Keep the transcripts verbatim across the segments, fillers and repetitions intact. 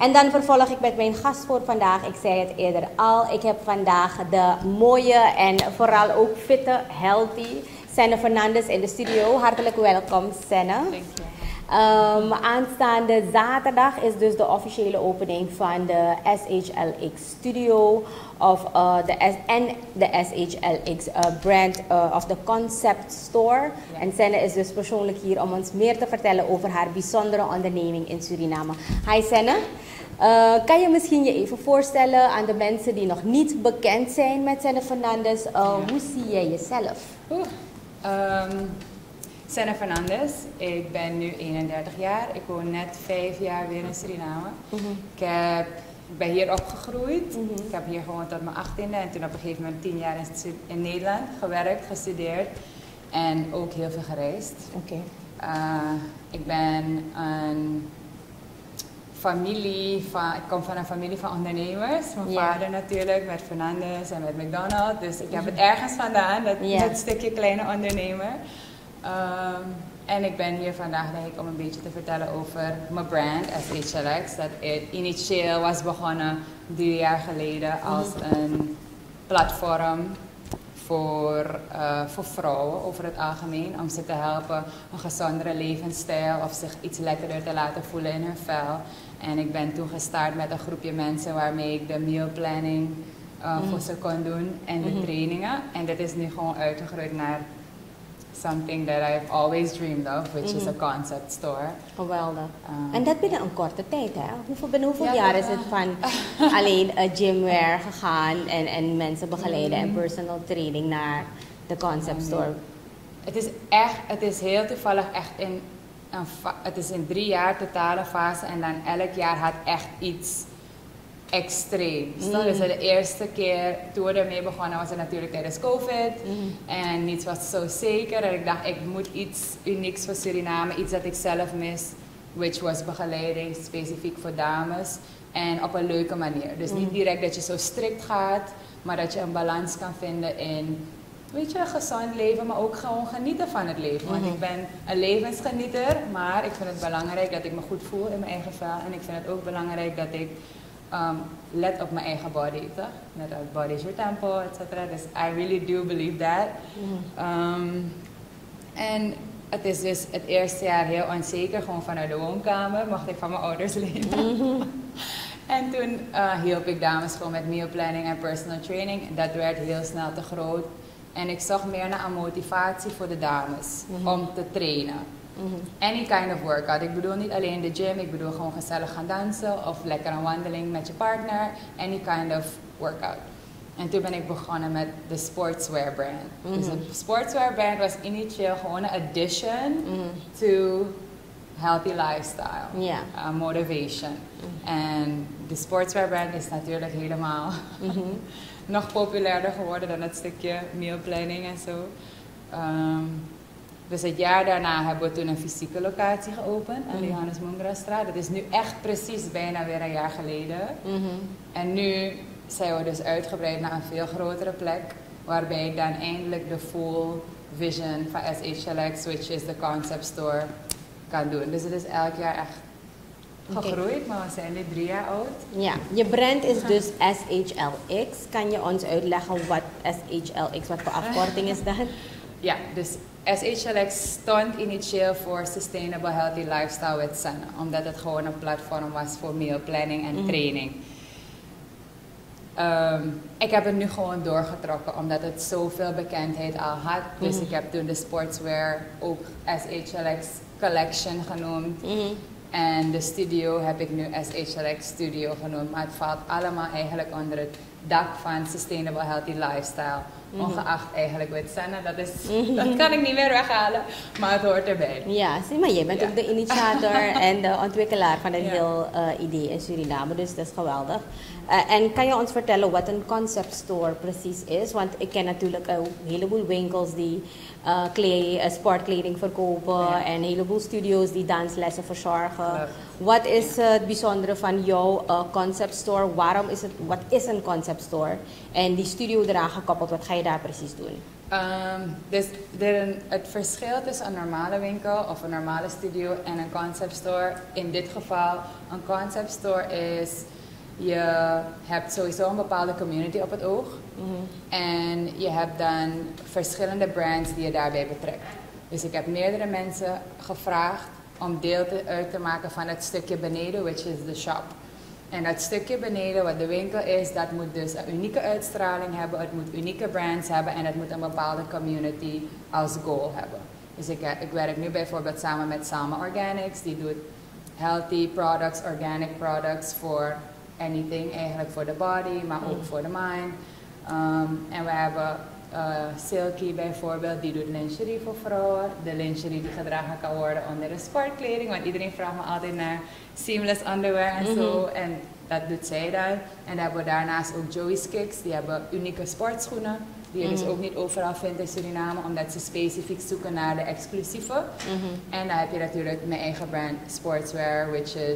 En dan vervolg ik met mijn gast voor vandaag. Ik zei het eerder al. Ik heb vandaag de mooie en vooral ook fitte, healthy Senne Fernandes in de studio. Hartelijk welkom, Senne. Dank je. Um, aanstaande zaterdag is dus de officiële opening van de S H L X Studio of, uh, de S en de S H L X uh, brand uh, of de Concept Store. Ja. En Senne is dus persoonlijk hier om ons meer te vertellen over haar bijzondere onderneming in Suriname. Hi Senne, uh, kan je misschien je even voorstellen aan de mensen die nog niet bekend zijn met Senne Fernandes? Uh, Ja. Hoe zie jij jezelf? Oeh. Um, Senne Fernandes, ik ben nu eenendertig jaar. Ik woon net vijf jaar weer in Suriname. Mm-hmm. Ik, heb, ik ben hier opgegroeid. Mm-hmm. Ik heb hier gewoon tot mijn achttiende en toen op een gegeven moment tien jaar in, stu- in Nederland gewerkt, gestudeerd en ook heel veel gereisd. Oké. Uh, ik ben een familie van, ik kom van een familie van ondernemers. Mijn Ja. vader natuurlijk met Fernandes en met McDonald's. Dus ik heb het ergens vandaan, dat, Ja. dat stukje kleine ondernemer. Um, en ik ben hier vandaag denk ik om een beetje te vertellen over mijn brand S H L X. Dat het initieel was begonnen drie jaar geleden als een platform voor, uh, voor vrouwen over het algemeen. Om ze te helpen een gezondere levensstijl of zich iets lekkerder te laten voelen in hun vel. En ik ben toen gestart met een groepje mensen waarmee ik de meal planning uh, Mhm. voor ze kon doen en de Mhm. trainingen. En dat is nu gewoon uitgegroeid naar something that I've always dreamed of, which is Mhm. a concept store. Geweldig. Um, En dat binnen een korte tijd, hè? Hoeveel, binnen hoeveel Ja, jaar dat is het wel. van alleen uh, gymwear gegaan en, en mensen begeleiden en Mhm. personal training naar de concept Ja, store? Het is echt, het is heel toevallig echt in, een fa- het is in drie jaar totale fase en dan elk jaar had echt iets extreems. Mm. Dus de eerste keer toen we ermee begonnen was het natuurlijk tijdens COVID Mhm. en niets was zo zeker en ik dacht ik moet iets unieks voor Suriname, iets dat ik zelf mis, which was begeleiding specifiek voor dames en op een leuke manier. Dus niet Mhm. direct dat je zo strikt gaat, maar dat je een balans kan vinden in weet je, een gezond leven, maar ook gewoon genieten van het leven. Want Mhm. ik ben een levensgenieter, maar ik vind het belangrijk dat ik me goed voel in mijn eigen vel. En ik vind het ook belangrijk dat ik um, let op mijn eigen body, toch? Net als body is your temple, et cetera. Dus I really do believe that. Mhm. Um, en het is dus het eerste jaar heel onzeker, gewoon vanuit de woonkamer, mocht ik van mijn ouders leven. Mhm. En toen uh, hielp ik dames gewoon met meal planning en personal training. Dat werd heel snel te groot. En ik zocht meer naar een motivatie voor de dames Mhm. om te trainen. Mhm. Any kind of workout. Ik bedoel niet alleen de gym, ik bedoel gewoon gezellig gaan dansen of lekker een wandeling met je partner. Any kind of workout. En toen ben ik begonnen met de sportswear brand. Mhm. Dus de sportswear brand was initieel gewoon een addition Mhm. to healthy lifestyle, Ja. uh, motivation. En de sportswear brand is natuurlijk helemaal Mhm. nog populairder geworden dan het stukje meal planning en zo. Um, dus het jaar daarna hebben we toen een fysieke locatie geopend aan de Mhm. Johannes Mungrastraat. Dat is nu echt precies bijna weer een jaar geleden. Mhm. En nu zijn we dus uitgebreid naar een veel grotere plek, waarbij ik dan eindelijk de full vision van S H L X, which is de concept store, kan doen. Dus het is elk jaar echt Oké. gegroeid, maar we zijn nu drie jaar oud. Ja, je brand is dus S H L X. Kan je ons uitleggen wat S H L X, wat voor afkorting is dat? Ja, dus S H L X stond initieel voor Sustainable Healthy Lifestyle with Senne, omdat het gewoon een platform was voor meal planning en Mhm. training. Um, ik heb het nu gewoon doorgetrokken, omdat het zoveel bekendheid al had. Dus Mhm. ik heb toen de sportswear ook S H L X Collection genoemd. Mhm. En de studio heb ik nu S H L X Studio genoemd. Maar het valt allemaal eigenlijk onder het dak van Sustainable Healthy Lifestyle. Mhm. Ongeacht eigenlijk met Senne, dat, is, Mhm. dat kan ik niet meer weghalen, maar het hoort erbij. Ja, zie maar, jij bent Ja. ook de initiator en de ontwikkelaar van het Ja. heel uh, idee in Suriname, dus dat is geweldig. Uh, en kan je ons vertellen wat een concept store precies is? Want ik ken natuurlijk uh, een heleboel winkels die uh, kle- uh, sportkleding verkopen Ja. en een heleboel studio's die danslessen verzorgen. Klopt. Wat is uh, het bijzondere van jouw uh, concept store? Waarom is het, wat is een concept store? En die studio eraan gekoppeld, wat ga je je daar precies doen? Um, dus er een, het verschil tussen een normale winkel of een normale studio en een concept store. In dit geval, een concept store is, je hebt sowieso een bepaalde community op het oog. Mm-hmm. En je hebt dan verschillende brands die je daarbij betrekt. Dus ik heb meerdere mensen gevraagd om deel te, uit te maken van het stukje beneden, which is the shop. En dat stukje beneden, wat de winkel is, dat moet dus een unieke uitstraling hebben, het moet unieke brands hebben en het moet een bepaalde community als goal hebben. Dus ik, ik werk nu bijvoorbeeld samen met Salma Organics, die doet healthy products, organic products voor anything, eigenlijk voor de body, maar ook voor de mind. Um, en we hebben uh, Silky bijvoorbeeld, die doet lingerie voor vrouwen. De lingerie die gedragen kan worden onder de sportkleding, want iedereen vraagt me altijd naar seamless underwear en mm-hmm. zo. En dat doet zij dan. En dan hebben we daarnaast ook Joey's Kicks, die hebben unieke sportschoenen. Die je mm-hmm. dus ook niet overal vindt in Suriname, omdat ze specifiek zoeken naar de exclusieve. Mm-hmm. En dan heb je natuurlijk mijn eigen brand Sportswear, which is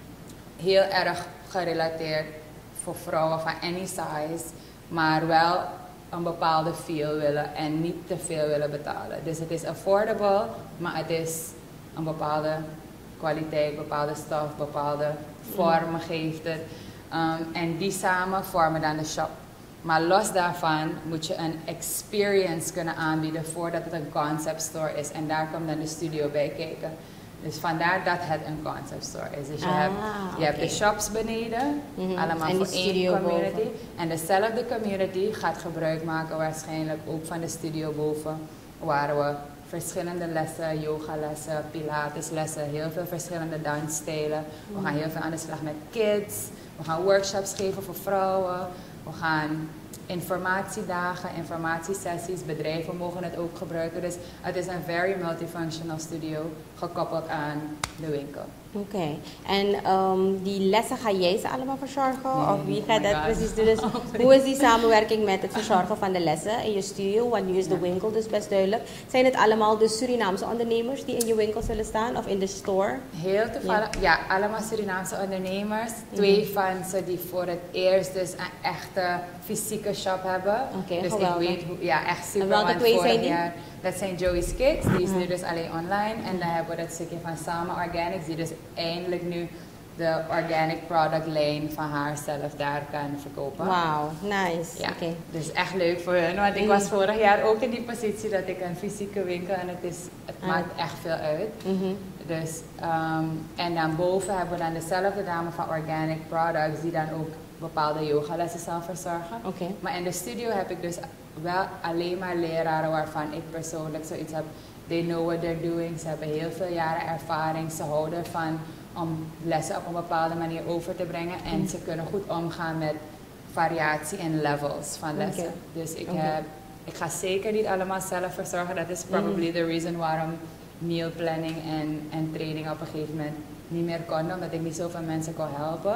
heel erg gerelateerd voor vrouwen van any size, maar wel een bepaalde feel willen en niet te veel willen betalen. Dus het is affordable, maar het is een bepaalde kwaliteit, bepaalde stof, bepaalde vormen geeft het. Um, en die samen vormen dan de shop. Maar los daarvan moet je een experience kunnen aanbieden voordat het een concept store is. En daar komt dan de studio bij kijken. Dus vandaar dat het een concept store is. Dus je, ah, hebt, je okay. hebt de shops beneden, mm-hmm. allemaal en voor één community. Boven. En dezelfde community gaat gebruik maken waarschijnlijk ook van de studio boven. Waar we verschillende lessen, yogalessen, pilateslessen, heel veel verschillende dansstijlen. Mm-hmm. We gaan heel veel aan de slag met kids. We gaan workshops geven voor vrouwen. We gaan informatiedagen, informatiesessies, bedrijven mogen het ook gebruiken. Dus het is een very multifunctional studio gekoppeld aan de winkel. Oké, okay. En um, die lessen ga jij ze allemaal verzorgen? Nee, of wie gaat oh dat God. precies doen? Dus hoe is die samenwerking met het verzorgen van de lessen in je studio? Want nu is de winkel dus best duidelijk. Zijn het allemaal de Surinaamse ondernemers die in je winkel zullen staan of in de store? Heel toevallig, ja, ja allemaal Surinaamse ondernemers. Twee mm-hmm. van ze die voor het eerst dus een echte fysieke shop hebben. Okay, dus geweldig. ik weet hoe, ja, echt super. En welke twee zijn die? Jaar, dat zijn Joey's Kicks, die is mm-hmm. nu dus alleen online. En dan hebben we dat stukje van Salma Organics, die dus eindelijk nu de organic product lane van haar zelf daar kan verkopen. Wauw, nice. Ja, okay. Dus echt leuk voor hun, want ik mm. was vorig jaar ook in die positie dat ik een fysieke winkel en het, is, het ah. maakt echt veel uit. Mm-hmm. Dus, um, en dan boven hebben we dan dezelfde dame van organic products die dan ook bepaalde yogalessen zal verzorgen. Okay. Maar in de studio heb ik dus wel alleen maar leraren waarvan ik persoonlijk zoiets heb. They know what they're doing. Ze hebben heel veel jaren ervaring. Ze houden ervan om lessen op een bepaalde manier over te brengen. En mm. ze kunnen goed omgaan met variatie en levels van lessen. Okay. Dus ik, okay. heb, ik ga zeker niet allemaal zelf verzorgen. Dat is probably mm. the reason waarom meal planning en, en training op een gegeven moment niet meer kon. Omdat ik niet zoveel mensen kon helpen.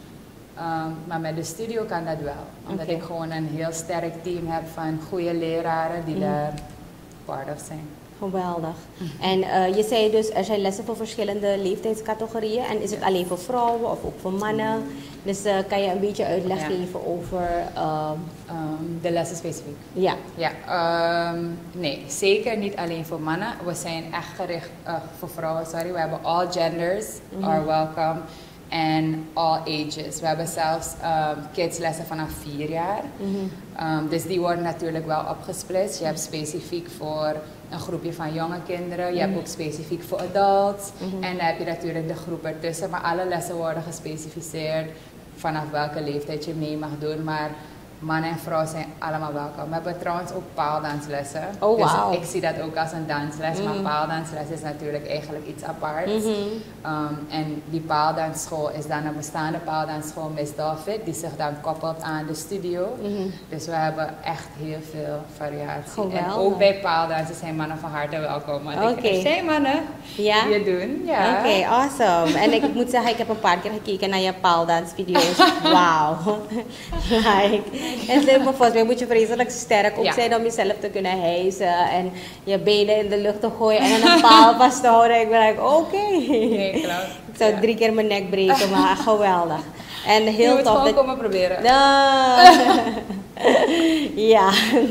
Um, maar met de studio kan dat wel. Omdat okay. ik gewoon een heel sterk team heb van goede leraren die mm. daar part of zijn. Geweldig. Mm-hmm. En uh, je zei dus, er zijn lessen voor verschillende leeftijdscategorieën. En is het yes. alleen voor vrouwen of ook voor mannen? Mm. Dus uh, kan je een beetje uitleg ja. geven over... Uh, um, de lessen specifiek? Ja. ja um, nee, zeker niet alleen voor mannen. We zijn echt gericht uh, voor vrouwen, sorry. We hebben all genders mm-hmm. are welcome. En all ages. We hebben zelfs um, kidslessen vanaf vier jaar. Mm-hmm. Um, dus die worden natuurlijk wel opgesplitst. Je hebt specifiek voor een groepje van jonge kinderen. Je mm-hmm. hebt ook specifiek voor adults. Mm-hmm. En dan heb je natuurlijk de groep ertussen. Maar alle lessen worden gespecificeerd vanaf welke leeftijd je mee mag doen. Maar man en vrouw zijn allemaal welkom. We hebben trouwens ook paaldanslessen. Oh, wow. Dus ik zie dat ook als een dansles. Mm-hmm. Maar paaldansles is natuurlijk eigenlijk iets aparts. Mm-hmm. Um, en die paaldansschool is dan een bestaande paaldansschool, Miss Dolphin, die zich dan koppelt aan de studio. Mm-hmm. Dus we hebben echt heel veel variatie. Geweldig. En ook bij paaldansen zijn mannen van harte welkom. Oké. Okay. Er zijn mannen ja? die het doen. Ja. Oké, okay, awesome. En ik moet zeggen, ik heb een paar keer gekeken naar je paaldansvideo's. Wauw. Like, en ze, volgens mij moet je vreselijk sterk ook ja. zijn om jezelf te kunnen hijsen en je benen in de lucht te gooien en dan een paal vast te houden. Ik ben like, oké. Okay. Nee, klopt. Ik zou ja. drie keer mijn nek breken, maar geweldig. En heel Je moet tof gewoon dat... komen proberen. Uh, ja,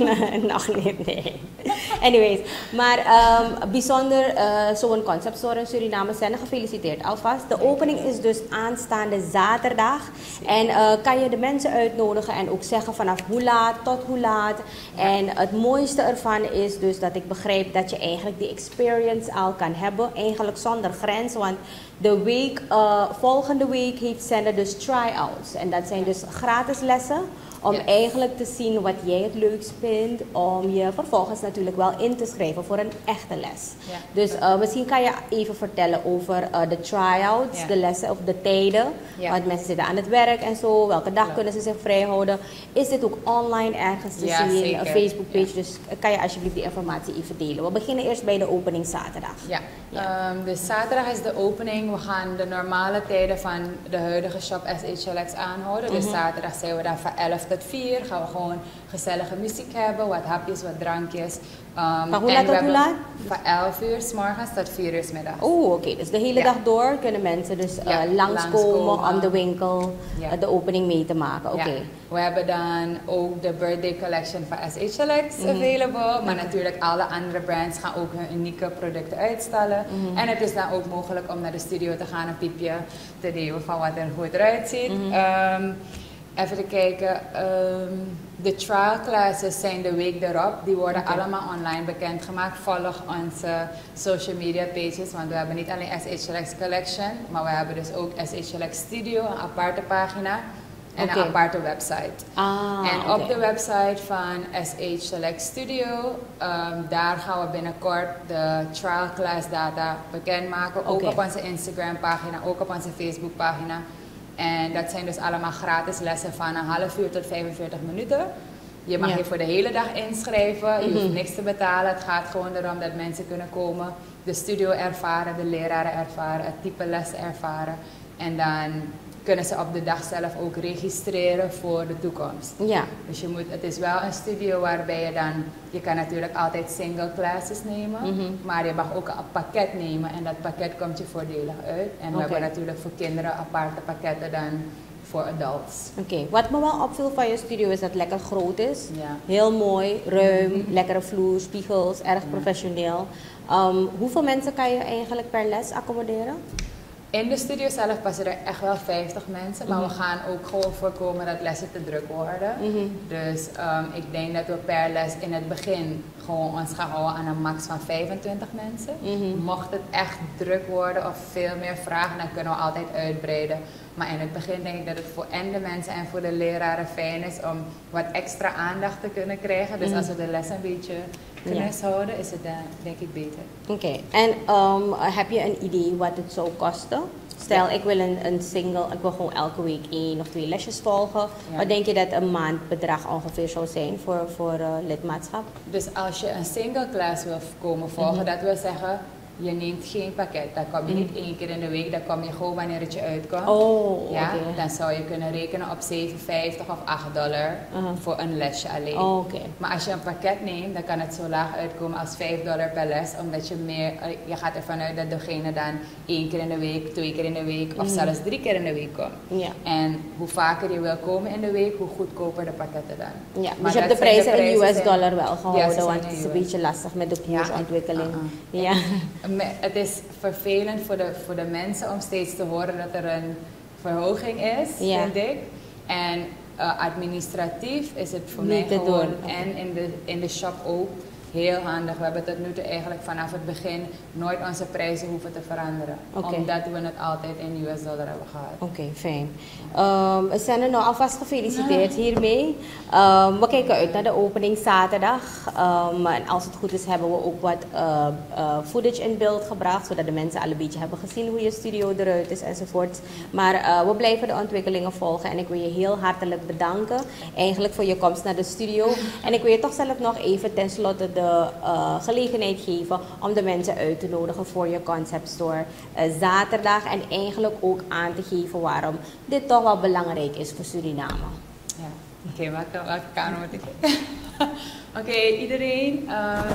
nog niet, nee. Anyways, maar um, bijzonder uh, zo'n concept store in Suriname zijn gefeliciteerd alvast. De opening is dus aanstaande zaterdag. En uh, kan je de mensen uitnodigen en ook zeggen vanaf hoe laat tot hoe laat. En het mooiste ervan is dus dat ik begrijp dat je eigenlijk die experience al kan hebben. Eigenlijk zonder grens, want de week, uh, volgende week heeft Zender dus try-outs. En dat zijn dus gratis lessen. Om yes. eigenlijk te zien wat jij het leukst vindt. Om je vervolgens natuurlijk wel in te schrijven voor een echte les. Ja. Dus uh, misschien kan je even vertellen over uh, de try-outs, ja. de lessen of de tijden. Ja. Want mensen zitten aan het werk en zo. Welke dag ja. kunnen ze zich vrijhouden? Is dit ook online ergens te ja, zien? Een Facebook page. Ja. Dus kan je alsjeblieft die informatie even delen. We beginnen eerst bij de opening zaterdag. Ja, ja. Um, dus zaterdag is de opening. We gaan de normale tijden van de huidige shop S H L X aanhouden. Mm-hmm. Dus zaterdag zijn we dan van elf tot vier. Gaan we gewoon gezellige muziek hebben. Wat hapjes, wat drankjes. Um, van hoe laat tot hoe laat? Van elf uur s morgens tot vier uur s middags. Oeh, oké. Okay. Dus de hele ja. dag door kunnen mensen dus ja, uh, langskomen langs om de winkel ja. uh, de opening mee te maken. Oké. Okay. Ja. We hebben dan ook de birthday collection van S H L X mm-hmm. available. Maar natuurlijk alle andere brands gaan ook hun unieke producten uitstellen. Mm-hmm. En het is dan ook mogelijk om naar de studio te gaan, een piepje te nemen van wat er goed eruit ziet. Mm-hmm. um, Even te kijken, um, de trial classes zijn de week erop. Die worden okay. allemaal online bekendgemaakt. Volg onze social media pages, want we hebben niet alleen S H L X Collection, maar we hebben dus ook S H L X Studio, een aparte pagina en okay. een aparte website. Ah, en okay. op de website van S H L X Studio, um, daar gaan we binnenkort de trial class data bekendmaken. Ook okay. op onze Instagram pagina, ook op onze Facebook pagina. En dat zijn dus allemaal gratis lessen van een half uur tot vijfenveertig minuten. Je mag ja. je voor de hele dag inschrijven, je mm-hmm. hoeft niks te betalen. Het gaat gewoon erom dat mensen kunnen komen, de studio ervaren, de leraren ervaren, het type les ervaren. En dan kunnen ze op de dag zelf ook registreren voor de toekomst. Ja. Dus je moet, het is wel een studio waarbij je dan, je kan natuurlijk altijd single classes nemen, mm-hmm. maar je mag ook een pakket nemen en dat pakket komt je voordelig uit. En we okay. hebben natuurlijk voor kinderen aparte pakketten dan voor adults. Oké, okay. Wat me wel opviel van je studio is dat het lekker groot is. Ja. Heel mooi, ruim, mm-hmm. lekkere vloer, spiegels, erg ja. professioneel. Um, hoeveel mensen kan je eigenlijk per les accommoderen? In de studio zelf passen er echt wel vijftig mensen, maar mm-hmm. we gaan ook gewoon voorkomen dat lessen te druk worden. Mm-hmm. Dus um, ik denk dat we per les in het begin gewoon ons gaan houden aan een max van vijfentwintig mensen. Mm-hmm. Mocht het echt druk worden of veel meer vragen, dan kunnen we altijd uitbreiden. Maar in het begin denk ik dat het voor en de mensen en voor de leraren fijn is om wat extra aandacht te kunnen krijgen. Dus mm-hmm. als we de les een beetje kunnen ja. houden, is het uh, denk ik beter. Oké, okay. En um, heb je een idee wat het zou kosten? Stel, ja. ik wil een, een single, ik wil gewoon elke week één of twee lesjes volgen. Ja. Wat denk je dat een maandbedrag ongeveer zou zijn voor, voor uh, lidmaatschap? Dus als je een single class wil komen volgen, mm-hmm. dat wil zeggen, je neemt geen pakket. Dan kom je mm. niet één keer in de week, dan kom je gewoon wanneer het je uitkomt. Oh, ja? Okay. Dan zou je kunnen rekenen op zeven vijftig of acht dollar uh-huh. voor een lesje alleen. Oh, okay. Maar als je een pakket neemt, dan kan het zo laag uitkomen als vijf dollar per les. Omdat je meer, je gaat ervan uit dat degene dan één keer in de week, twee keer in de week of mm. zelfs drie keer in de week komt. Ja. En hoe vaker je wil komen in de week, hoe goedkoper de pakketten dan. Ja, dus je hebt de prijzen, de prijzen in U S dollar wel gehouden, ja, want het is een beetje lastig met de koersontwikkeling. Ja. Uh-uh. Ja. Het is vervelend voor de, voor de mensen om steeds te horen dat er een verhoging is, ja. vind ik. En uh, administratief is het voor Niet mij gewoon, doen. en in de, in de shop ook, heel handig. We hebben tot nu toe eigenlijk vanaf het begin nooit onze prijzen hoeven te veranderen. Okay. Omdat we het altijd in U S dollar hebben gehad. Oké, okay, fijn. Um, we zijn er nou alvast gefeliciteerd ja. hiermee. Um, we kijken uit naar de opening zaterdag. Um, en als het goed is hebben we ook wat uh, uh, footage in beeld gebracht. Zodat de mensen al een beetje hebben gezien hoe je studio eruit is enzovoort. Maar uh, we blijven de ontwikkelingen volgen. En ik wil je heel hartelijk bedanken. Eigenlijk voor je komst naar de studio. En ik wil je toch zelf nog even tenslotte de uh, gelegenheid geven om de mensen uit te nodigen voor je concept store uh, zaterdag. En eigenlijk ook aan te geven waarom dit toch wel belangrijk is voor Suriname. Ja, oké, okay, welke, welke kamer moet ik? Oké, okay, iedereen. Um,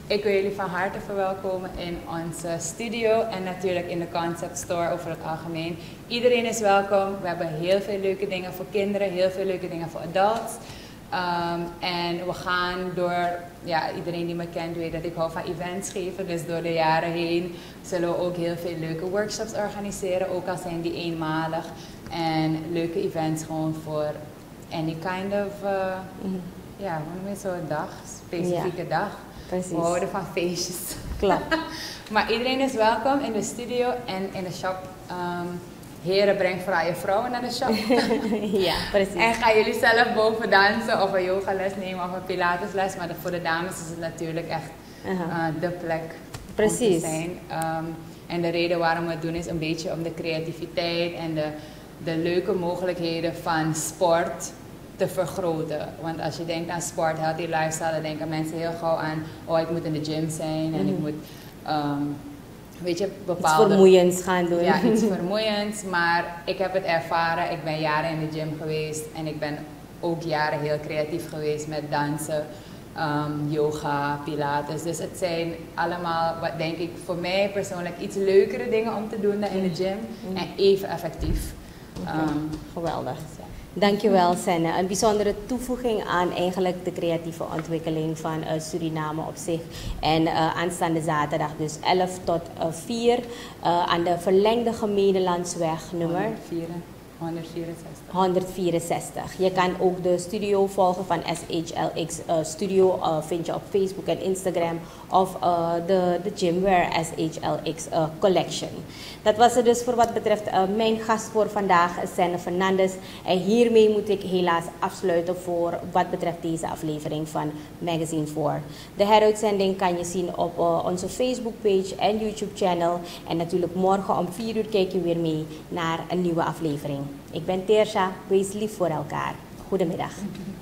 ik wil jullie van harte verwelkomen in onze studio en natuurlijk in de Concept Store over het algemeen. Iedereen is welkom. We hebben heel veel leuke dingen voor kinderen, heel veel leuke dingen voor adults. Um, en we gaan door, ja, iedereen die me kent weet dat ik hou van events geven. Dus door de jaren heen zullen we ook heel veel leuke workshops organiseren. Ook al zijn die eenmalig. En leuke events gewoon voor any kind of, uh, mm-hmm. ja, hoe noem je zo'n dag? Specifieke ja, dag. Precies. We houden van feestjes. Klopt. Maar iedereen is welkom in de studio en in de shop. Um, Heren, breng vooral je vrouwen naar de shop. Ja, precies. En gaan jullie zelf boven dansen of een yogales nemen of een pilatesles. Maar de, voor de dames is het natuurlijk echt uh-huh. uh, de plek precies. om te zijn. Um, en de reden waarom we het doen is een beetje om de creativiteit en de, de leuke mogelijkheden van sport te vergroten. Want als je denkt aan sport, healthy lifestyle, dan denken mensen heel gauw aan, oh ik moet in de gym zijn en mm-hmm. ik moet... Um, Weet je, bepaalde... Iets vermoeiends gaan doen. Ja, iets vermoeiends. Maar ik heb het ervaren. Ik ben jaren in de gym geweest. En ik ben ook jaren heel creatief geweest met dansen, um, yoga, pilates. Dus het zijn allemaal, wat denk ik, voor mij persoonlijk iets leukere dingen om te doen dan in de gym. Mm. En even effectief. Okay. Um, Geweldig. Dus ja. Dankjewel, Senne. Een bijzondere toevoeging aan eigenlijk de creatieve ontwikkeling van uh, Suriname op zich. En uh, aanstaande zaterdag dus elf tot vier uh, aan de verlengde Gemeenelandsweg nummer honderdvierenzestig. honderdvierenzestig. Je kan ook de studio volgen van S H L X uh, Studio. Uh, vind je op Facebook en Instagram. Of uh, de, de Gymwear S H L X uh, Collection. Dat was het dus voor wat betreft uh, mijn gast voor vandaag, Senne Fernandes. En hiermee moet ik helaas afsluiten voor wat betreft deze aflevering van Magazine four. De heruitzending kan je zien op uh, onze Facebookpage en YouTube channel. En natuurlijk morgen om vier uur kijk je weer mee naar een nieuwe aflevering. Ik ben Teersha, wees lief voor elkaar. Goedemiddag.